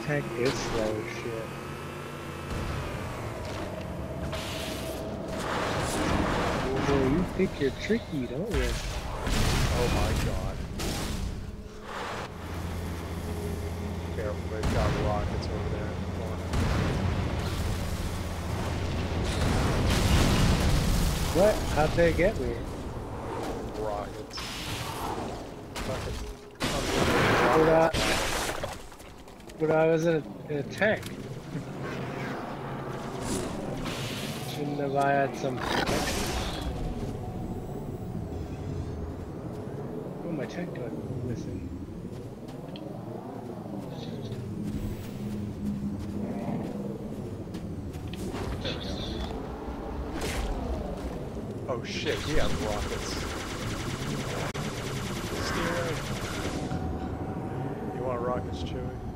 tank is slow as shit. Boy, you think you're tricky, don't you? Oh my god. Careful, they've got rockets over there in the corner. What? How'd they get me? Rockets. But I was in a tank. Shouldn't have I had some protection? Oh, my tank got missing. Oh shit, he has rockets. Steer right. You want rockets, Chewii?